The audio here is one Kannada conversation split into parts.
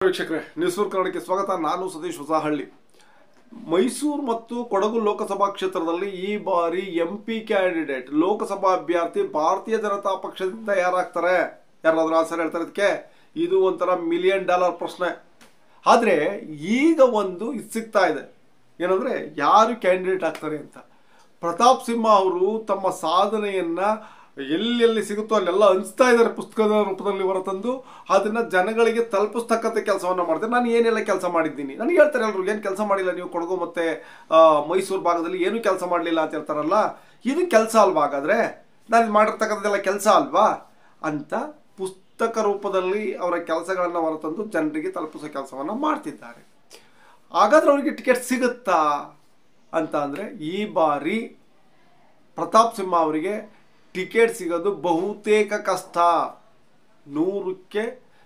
ವೀಕ್ಷಕರೇ, ನ್ಯೂಸ್ ಫೋರ್ ಕನ್ನಡಕ್ಕೆ ಸ್ವಾಗತ. ನಾನು ಸತೀಶ್ ಹೊಸಹಳ್ಳಿ. ಮೈಸೂರು ಮತ್ತು ಕೊಡಗು ಲೋಕಸಭಾ ಕ್ಷೇತ್ರದಲ್ಲಿ ಈ ಬಾರಿ ಎಂಪಿ ಕ್ಯಾಂಡಿಡೇಟ್ ಲೋಕಸಭಾ ಅಭ್ಯರ್ಥಿ ಭಾರತೀಯ ಜನತಾ ಪಕ್ಷದಿಂದ ಯಾರಾಗ್ತಾರೆ? ಯಾರಾದ್ರೂ ಆನ್ಸರ್ ಹೇಳ್ತಾರೆ ಇದಕ್ಕೆ? ಇದು ಒಂಥರ $1 ಮಿಲಿಯನ್ ಪ್ರಶ್ನೆ. ಆದರೆ ಈಗ ಒಂದು ಇದು ಸಿಗ್ತಾ ಇದೆ, ಏನಂದ್ರೆ ಯಾರು ಕ್ಯಾಂಡಿಡೇಟ್ ಆಗ್ತಾರೆ ಅಂತ. ಪ್ರತಾಪ್ ಸಿಂಹ ಅವರು ತಮ್ಮ ಸಾಧನೆಯನ್ನ ಎಲ್ಲೆಲ್ಲಿ ಸಿಗುತ್ತೋ ಅಲ್ಲೆಲ್ಲ ಹಂಚ್ತಾ ಇದ್ದಾರೆ, ಪುಸ್ತಕದ ರೂಪದಲ್ಲಿ ಹೊರತಂದು ಅದನ್ನ ಜನಗಳಿಗೆ ತಲುಪಿಸ್ತಕ್ಕಂಥ ಕೆಲಸವನ್ನ ಮಾಡ್ತಾರೆ. ನಾನು ಏನೆಲ್ಲ ಕೆಲಸ ಮಾಡಿದ್ದೀನಿ ನನಗೆ ಹೇಳ್ತಾರೆ ಎಲ್ಲರೂ, ಏನು ಕೆಲಸ ಮಾಡಿಲ್ಲ ನೀವು ಕೊಡಗು ಮತ್ತೆ ಮೈಸೂರು ಭಾಗದಲ್ಲಿ ಏನು ಕೆಲಸ ಮಾಡಲಿಲ್ಲ ಅಂತ ಹೇಳ್ತಾರಲ್ಲ, ಇದು ಕೆಲಸ ಅಲ್ವಾ? ಹಾಗಾದ್ರೆ ನಾನು ಇದು ಮಾಡಿರ್ತಕ್ಕಂಥದ್ದೆಲ್ಲ ಕೆಲಸ ಅಲ್ವಾ ಅಂತ ಪುಸ್ತಕ ರೂಪದಲ್ಲಿ ಅವರ ಕೆಲಸಗಳನ್ನು ಹೊರತಂದು ಜನರಿಗೆ ತಲುಪಿಸೋ ಕೆಲಸವನ್ನ ಮಾಡ್ತಿದ್ದಾರೆ. ಹಾಗಾದ್ರೆ ಅವರಿಗೆ ಟಿಕೆಟ್ ಸಿಗುತ್ತಾ ಅಂತ ಅಂದರೆ ಈ ಬಾರಿ ಪ್ರತಾಪ್ ಸಿಂಹ ಅವರಿಗೆ ಟಿಕೆಟ್ ಸಿಗೋದು ಬಹುತೇಕ ಕಷ್ಟ. 100ಕ್ಕೆ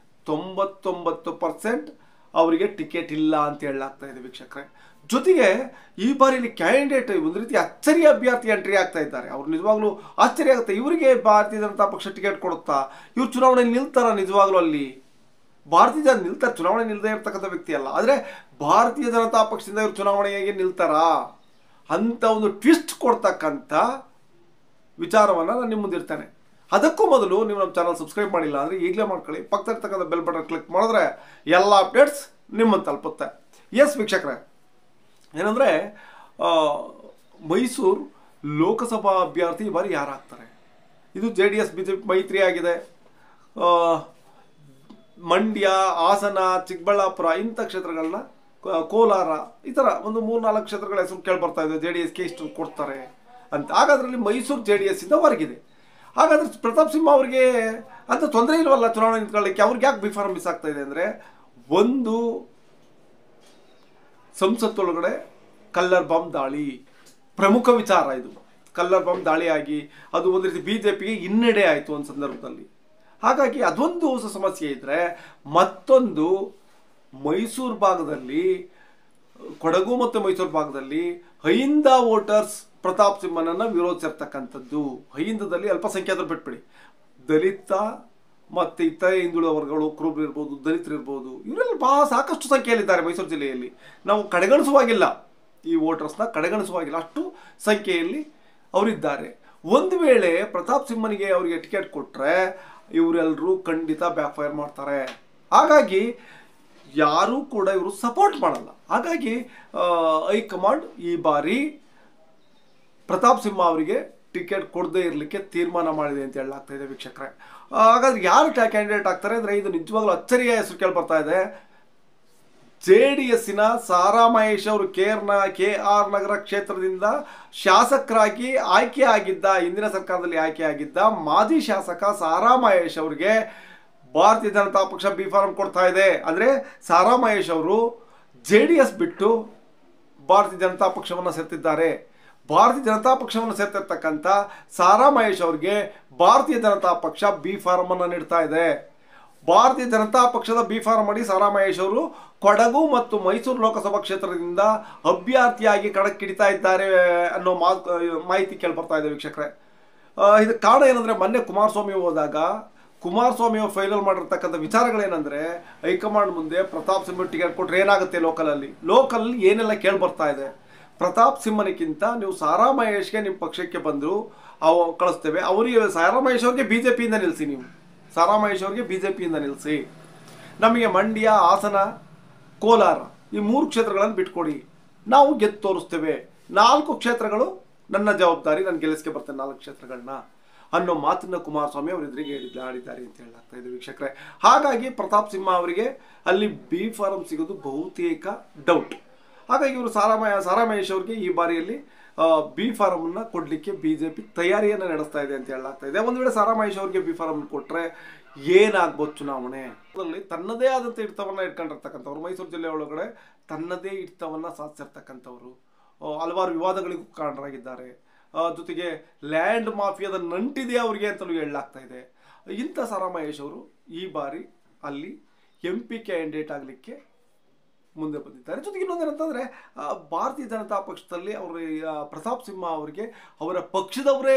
99% ಅವರಿಗೆ ಟಿಕೆಟ್ ಇಲ್ಲ ಅಂತ ಹೇಳಲಾಗ್ತಾ ಇದೆ ವೀಕ್ಷಕರೇ. ಜೊತೆಗೆ ಈ ಬಾರಿ ಕ್ಯಾಂಡಿಡೇಟ್ ಒಂದು ರೀತಿ ಅಚ್ಚರಿ ಅಭ್ಯರ್ಥಿ ಎಂಟ್ರಿ ಆಗ್ತಾ ಇದ್ದಾರೆ. ಅವ್ರು ನಿಜವಾಗ್ಲೂ ಆಶ್ಚರ್ಯ ಆಗುತ್ತೆ, ಇವರಿಗೆ ಭಾರತೀಯ ಜನತಾ ಪಕ್ಷ ಟಿಕೆಟ್ ಕೊಡುತ್ತಾ? ಇವ್ರು ಚುನಾವಣೆಯಲ್ಲಿ ನಿಲ್ತಾರ? ನಿಜವಾಗ್ಲೂ ಅಲ್ಲಿ ಭಾರತೀಯ ಜನ ನಿಲ್ತಾರೆ, ಚುನಾವಣೆ ನಿಲ್ಲದೆ ಇರ್ತಕ್ಕಂಥ ವ್ಯಕ್ತಿ ಅಲ್ಲ. ಆದರೆ ಭಾರತೀಯ ಜನತಾ ಪಕ್ಷದಿಂದ ಇವರು ಚುನಾವಣೆಗೆ ನಿಲ್ತಾರಾ ಅಂತ ಒಂದು ಟ್ವಿಸ್ಟ್ ಕೊಡ್ತಕ್ಕಂಥ ವಿಚಾರವನ್ನು ನಾನು ನಿಮ್ಮ ಮುಂದಿರ್ತಾನೆ. ಅದಕ್ಕೂ ಮೊದಲು ನೀವು ನಮ್ಮ ಚಾನಲ್ ಸಬ್ಸ್ಕ್ರೈಬ್ ಮಾಡಿಲ್ಲ ಅಂದರೆ ಈಗಲೇ ಮಾಡ್ಕೊಳ್ಳಿ. ಪಕ್ಕದಲ್ಲಿರ್ತಕ್ಕಂಥ ಬೆಲ್ ಬಟನ್ ಕ್ಲಿಕ್ ಮಾಡಿದ್ರೆ ಎಲ್ಲ ಅಪ್ಡೇಟ್ಸ್ ನಿಮ್ಮನ್ನು ತಲುಪುತ್ತೆ. ಎಸ್ ವೀಕ್ಷಕರೇ, ಏನಂದರೆ ಮೈಸೂರು ಲೋಕಸಭಾ ಅಭ್ಯರ್ಥಿ ಈ ಬಾರಿ ಯಾರಾಗ್ತಾರೆ? ಇದು JDS BJP ಮೈತ್ರಿ ಆಗಿದೆ. ಮಂಡ್ಯ, ಹಾಸನ, ಚಿಕ್ಕಬಳ್ಳಾಪುರ ಇಂಥ ಕ್ಷೇತ್ರಗಳನ್ನ, ಕೋಲಾರ, ಈ ಥರ ಒಂದು 3-4 ಕ್ಷೇತ್ರಗಳ ಹೆಸರು ಕೇಳಿ ಬರ್ತಾ ಇದೆ. JDSಗೆ ಇಷ್ಟು ಕೊಡ್ತಾರೆ ಅಂತ. ಹಾಗಾದ್ರಲ್ಲಿ ಮೈಸೂರು JDS ಇಂದ ಹೊರಗಿದೆ. ಹಾಗಾದ್ರೆ ಪ್ರತಾಪ್ ಸಿಂಹ ಅವರಿಗೆ ಅಂತ ತೊಂದರೆ ಇಲ್ವಲ್ಲ ಚುನಾವಣೆ ನಿಂತ್ಕೊಳ್ಳಿಕ್ಕೆ? ಅವ್ರಿಗೆ ಯಾಕೆ ಬಿಫಾರ್ಮ್ ಮಿಸ್ ಆಗ್ತಾ ಇದೆ ಅಂದರೆ, ಒಂದು ಸಂಸತ್ತೊಳಗಡೆ ಕಲ್ಲರ್ ಬಾಂಬ್ ದಾಳಿ ಪ್ರಮುಖ ವಿಚಾರ. ಇದು ಕಲ್ಲರ್ ಬಾಂಬ್ ದಾಳಿಯಾಗಿ ಅದು ಒಂದು ರೀತಿ BJPಗೆ ಹಿನ್ನಡೆ ಆಯಿತು ಒಂದು ಸಂದರ್ಭದಲ್ಲಿ. ಹಾಗಾಗಿ ಅದೊಂದು ಹೊಸ ಸಮಸ್ಯೆ ಇದ್ರೆ, ಮತ್ತೊಂದು ಮೈಸೂರು ಭಾಗದಲ್ಲಿ, ಕೊಡಗು ಮತ್ತು ಮೈಸೂರು ಭಾಗದಲ್ಲಿ ಅಹಿಂದ ವೋಟರ್ಸ್ ಪ್ರತಾಪ್ ಸಿಂಹನನ್ನು ವಿರೋಧಿಸಿರ್ತಕ್ಕಂಥದ್ದು. ಅಹಿಂದದಲ್ಲಿ ಅಲ್ಪಸಂಖ್ಯಾತರು ಬಿಟ್ಬಿಡಿ, ದಲಿತ ಮತ್ತು ಇತರೆ ಹಿಂದುಳಿದ ವರ್ಗಗಳು, ಕುರುಬರು ಇರ್ಬೋದು, ದಲಿತರು ಇರ್ಬೋದು, ಇವರೆಲ್ಲ ಬಹಳ ಸಾಕಷ್ಟು ಸಂಖ್ಯೆಯಲ್ಲಿದ್ದಾರೆ ಮೈಸೂರು ಜಿಲ್ಲೆಯಲ್ಲಿ. ನಾವು ಕಡೆಗಣಿಸುವಾಗಿಲ್ಲ, ಈ ವೋಟರ್ಸ್ನ ಕಡೆಗಣಿಸುವಾಗಿಲ್ಲ, ಅಷ್ಟು ಸಂಖ್ಯೆಯಲ್ಲಿ ಅವರಿದ್ದಾರೆ. ಒಂದು ವೇಳೆ ಪ್ರತಾಪ್ ಸಿಂಹನಿಗೆ ಅವರಿಗೆ ಟಿಕೆಟ್ ಕೊಟ್ಟರೆ ಇವರೆಲ್ಲರೂ ಖಂಡಿತ ಬ್ಯಾಕ್ ಫೈರ್ ಮಾಡ್ತಾರೆ. ಹಾಗಾಗಿ ಯಾರೂ ಕೂಡ ಇವರು ಸಪೋರ್ಟ್ ಮಾಡಲ್ಲ. ಹಾಗಾಗಿ ಹೈಕಮಾಂಡ್ ಈ ಬಾರಿ ಪ್ರತಾಪ್ ಸಿಂಹ ಅವರಿಗೆ ಟಿಕೆಟ್ ಕೊಡದೇ ಇರಲಿಕ್ಕೆ ತೀರ್ಮಾನ ಮಾಡಿದೆ ಅಂತ ಹೇಳಲಾಗ್ತಾ ಇದೆ ವೀಕ್ಷಕರೇ. ಹಾಗಾದ್ರೆ ಯಾರು ಕ್ಯಾಂಡಿಡೇಟ್ ಆಗ್ತಾರೆ ಅಂದರೆ, ಇದು ನಿಜವಾಗ್ಲೂ ಅಚ್ಚರಿಯ ಹೆಸರು ಕೇಳಿ ಬರ್ತಾ ಇದೆ. JDSನ ಸಾರಾ ಮಹೇಶ್ ಅವರು KR ನಗರ ಕ್ಷೇತ್ರದಿಂದ ಶಾಸಕರಾಗಿ ಆಯ್ಕೆ ಆಗಿದ್ದ, ಹಿಂದಿನ ಸರ್ಕಾರದಲ್ಲಿ ಆಯ್ಕೆ ಆಗಿದ್ದ ಮಾಜಿ ಶಾಸಕ ಸಾರಾ ಮಹೇಶ್ ಅವರಿಗೆ ಭಾರತೀಯ ಜನತಾ ಪಕ್ಷ ಬಿಫಾರ್ಮ್ ಕೊಡ್ತಾ ಇದೆ. ಅಂದರೆ ಸಾರಾ ಮಹೇಶ್ ಅವರು JDS ಬಿಟ್ಟು ಭಾರತೀಯ ಜನತಾ ಪಕ್ಷವನ್ನು ಸೇರ್ತಿದ್ದಾರೆ. ಭಾರತೀಯ ಜನತಾ ಪಕ್ಷವನ್ನು ಸೇರ್ತಿರ್ತಕ್ಕಂಥ ಸಾರಾ ಮಹೇಶ್ ಅವರಿಗೆ ಭಾರತೀಯ ಜನತಾ ಪಕ್ಷ ಬಿಫಾರ್ಮ್ ಅನ್ನು ನೀಡ್ತಾ ಇದೆ. ಭಾರತೀಯ ಜನತಾ ಪಕ್ಷದ ಬಿಫಾರ್ಮ್ ಮಾಡಿ ಸಾರಾ ಮಹೇಶ್ ಅವರು ಕೊಡಗು ಮತ್ತು ಮೈಸೂರು ಲೋಕಸಭಾ ಕ್ಷೇತ್ರದಿಂದ ಅಭ್ಯರ್ಥಿಯಾಗಿ ಕಣಕ್ಕಿಳಿತಾ ಇದ್ದಾರೆ ಅನ್ನೋ ಮಾಹಿತಿ ಕೇಳಿ ಬರ್ತಾ ಇದೆ ವೀಕ್ಷಕರೇ. ಇದಕ್ಕೆ ಕಾರಣ ಏನಂದ್ರೆ, ಮೊನ್ನೆ ಕುಮಾರಸ್ವಾಮಿ ಹೋದಾಗ ಕುಮಾರಸ್ವಾಮಿ ಅವರು ಫೈನಲ್ ಮಾಡಿರ್ತಕ್ಕಂಥ ವಿಚಾರಗಳೇನೆಂದರೆ, ಹೈಕಮಾಂಡ್ ಮುಂದೆ ಪ್ರತಾಪ್ ಸಿಂಹ ಟಿಕೆಟ್ ಕೊಟ್ಟರೆ ಏನಾಗುತ್ತೆ ಲೋಕಲಲ್ಲಿ ಏನೆಲ್ಲ ಕೇಳಿ ಬರ್ತಾ ಇದೆ. ಪ್ರತಾಪ್ ಸಿಂಹನಿಗಿಂತ ನೀವು ಸಾರಾ ಮಹೇಶ್ಗೆ ನಿಮ್ಮ ಪಕ್ಷಕ್ಕೆ ಬಂದರು ಕಳಿಸ್ತೇವೆ, ಅವರಿಗೆ ಸಾರಾ ಮಹೇಶ್ ಅವ್ರಿಗೆ BJPಯಿಂದ ನಿಲ್ಲಿಸಿ, ನೀವು ಸಾರಾ ಮಹೇಶ್ ಅವ್ರಿಗೆ BJPಯಿಂದ ನಿಲ್ಲಿಸಿ, ನಮಗೆ ಮಂಡ್ಯ, ಹಾಸನ, ಕೋಲಾರ ಈ 3 ಕ್ಷೇತ್ರಗಳನ್ನು ಬಿಟ್ಕೊಡಿ, ನಾವು ಗೆದ್ದು ತೋರಿಸ್ತೇವೆ. 4 ಕ್ಷೇತ್ರಗಳು ನನ್ನ ಜವಾಬ್ದಾರಿ, ನಾನು ಗೆಲ್ಲಿಸ್ಕೆ ಬರ್ತೇನೆ 4 ಕ್ಷೇತ್ರಗಳನ್ನ ಅನ್ನೋ ಮಾತನ್ನ ಕುಮಾರಸ್ವಾಮಿ ಅವರು ಎದುರಿಗೆ ಆಡಿದ್ದಾರೆ ಅಂತ ಹೇಳಲಾಗ್ತಾ ಇದೆ ವೀಕ್ಷಕರೇ. ಹಾಗಾಗಿ ಪ್ರತಾಪ್ ಸಿಂಹ ಅವರಿಗೆ ಅಲ್ಲಿ ಬಿಫಾರ್ಮ್ ಸಿಗೋದು ಬಹುತೇಕ ಡೌಟ್. ಹಾಗಾಗಿ ಇವರು ಸಾರಾ ಮಹೇಶ್ ಅವರಿಗೆ ಈ ಬಾರಿಯಲ್ಲಿ ಬಿಫಾರ್ಮ್ ಅನ್ನ ಕೊಡ್ಲಿಕ್ಕೆ BJP ತಯಾರಿಯನ್ನು ನಡೆಸ್ತಾ ಇದೆ ಅಂತ ಹೇಳಲಾಗ್ತಾ ಇದೆ. ಒಂದು ವೇಳೆ ಸಾರಾ ಮಹೇಶ್ ಅವರಿಗೆ ಬಿಫಾರ್ಮ್ ಕೊಟ್ಟರೆ ಏನಾಗ್ಬೋದು ಚುನಾವಣೆ? ತನ್ನದೇ ಆದಂಥ ಹಿಡಿತವನ್ನ ಇಟ್ಕೊಂಡಿರ್ತಕ್ಕಂಥವ್ರು, ಮೈಸೂರು ಜಿಲ್ಲೆ ಒಳಗಡೆ ತನ್ನದೇ ಹಿಡಿತವನ್ನ ಸಾಧಿಸಿರ್ತಕ್ಕಂಥವ್ರು, ಹಲವಾರು ವಿವಾದಗಳಿಗೂ ಕಾರಣರಾಗಿದ್ದಾರೆ. ಜೊತೆಗೆ ಲ್ಯಾಂಡ್ ಮಾಫಿಯಾದ ನಂಟಿದೆ ಅವರಿಗೆ ಅಂತಲೂ ಹೇಳಲಾಗ್ತಾ ಇದೆ. ಇಂಥ ಸಾರಾ ಮಹೇಶ್ ಅವರು ಈ ಬಾರಿ ಅಲ್ಲಿ MP ಕ್ಯಾಂಡಿಡೇಟ್ ಆಗಲಿಕ್ಕೆ ಮುಂದೆ ಬಂದಿದ್ದಾರೆ. ಜೊತೆಗೆ ಇನ್ನೊಂದೇನಂತಂದರೆ, ಭಾರತೀಯ ಜನತಾ ಪಕ್ಷದಲ್ಲಿ ಅವರು ಪ್ರತಾಪ್ ಸಿಂಹ ಅವರಿಗೆ ಅವರ ಪಕ್ಷದವರೇ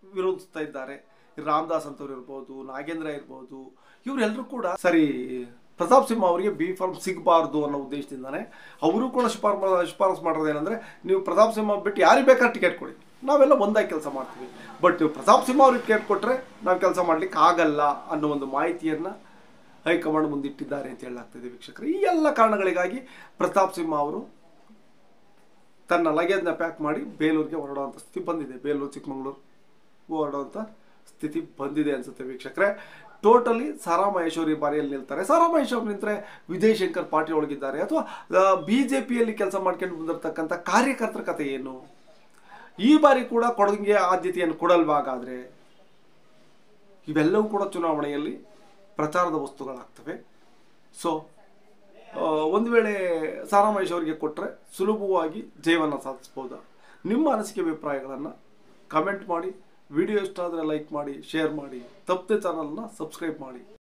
ವಿರೋಧಿಸ್ತಾ ಇದ್ದಾರೆ. ರಾಮದಾಸ್ ಅಂತವ್ರು ಇರ್ಬೋದು, ನಾಗೇಂದ್ರ ಇರ್ಬೋದು, ಇವರೆಲ್ಲರೂ ಕೂಡ ಸರಿ ಪ್ರತಾಪ್ ಸಿಂಹ ಅವರಿಗೆ ಬಿ ಫಾರ್ಮ್ ಸಿಗಬಾರ್ದು ಅನ್ನೋ ಉದ್ದೇಶದಿಂದಾನೆ ಅವರು ಕೂಡ ಶಿಫಾರಸು ಮಾಡೋದೇನೆಂದರೆ, ನೀವು ಪ್ರತಾಪ್ ಸಿಂಹ ಬಿಟ್ಟು ಯಾರಿಗೆ ಬೇಕಾದ್ರೆ ಟಿಕೆಟ್ ಕೊಡಿ, ನಾವೆಲ್ಲ ಒಂದಾಗಿ ಕೆಲಸ ಮಾಡ್ತೀವಿ, ಬಟ್ ನೀವು ಪ್ರತಾಪ್ ಸಿಂಹ ಅವ್ರಿಗೆ ಟಿಕೆಟ್ ಕೊಟ್ಟರೆ ನಾವು ಕೆಲಸ ಮಾಡಲಿಕ್ಕೆ ಆಗಲ್ಲ ಅನ್ನೋ ಒಂದು ಮಾಹಿತಿಯನ್ನು ಹೈಕಮಾಂಡ್ ಮುಂದಿಟ್ಟಿದ್ದಾರೆ ಅಂತ ಹೇಳಲಾಗ್ತದೆ ವೀಕ್ಷಕರು. ಈ ಎಲ್ಲ ಕಾರಣಗಳಿಗಾಗಿ ಪ್ರತಾಪ್ ಸಿಂಹ ಅವರು ತನ್ನ ಲಗೇಜ್ನ ಪ್ಯಾಕ್ ಮಾಡಿ ಬೇಲೂರಿಗೆ ಹೊರಡುವಂಥ ಸ್ಥಿತಿ ಬಂದಿದೆ. ಬೇಲೂರು ಚಿಕ್ಕಮಗಳೂರು ಹೊರಡುವಂಥ ಸ್ಥಿತಿ ಬಂದಿದೆ ಅನಿಸುತ್ತೆ ವೀಕ್ಷಕರೇ. ಟೋಟಲಿ ಸಾರಾ ಮಹೇಶ್ವರಿ ಬಾರಿಯಲ್ಲಿ ನಿಲ್ತಾರೆ. ಸಾರಾ ಮಹೇಶ್ವರಿ ನಿಂತರೆ ವಿಜಯ್ ಶಂಕರ್ ಪಾಟೀಲ್ ಒಳಗಿದ್ದಾರೆ ಅಥವಾ BJPಯಲ್ಲಿ ಕೆಲಸ ಮಾಡ್ಕೊಂಡು ಬಂದಿರತಕ್ಕಂಥ ಕಾರ್ಯಕರ್ತರ ಕಥೆ ಏನು? ಈ ಬಾರಿ ಕೂಡ ಕೊಡಗಿಗೆ ಆದ್ಯತೆಯನ್ನು ಕೊಡಲ್ವಾಗಾದರೆ? ಇವೆಲ್ಲವೂ ಕೂಡ ಚುನಾವಣೆಯಲ್ಲಿ ಪ್ರಚಾರದ ವಸ್ತುಗಳಾಗ್ತವೆ. ಸೊ ಒಂದು ವೇಳೆ ಸಾರಾ ಮಹೇಶ್ವರಿಗೆ ಕೊಟ್ಟರೆ ಸುಲಭವಾಗಿ ಜಯವನ್ನು ಸಾಧಿಸ್ಬೋದಾ? ನಿಮ್ಮ ಅನಿಸಿಕೆ ಅಭಿಪ್ರಾಯಗಳನ್ನು ಕಮೆಂಟ್ ಮಾಡಿ. ವಿಡಿಯೋ ಇಷ್ಟ ಆದರೆ ಲೈಕ್ ಮಾಡಿ, ಶೇರ್ ಮಾಡಿ, ತಪ್ಪದೆ ಚಾನಲ್ನ ಸಬ್ಸ್ಕ್ರೈಬ್ ಮಾಡಿ.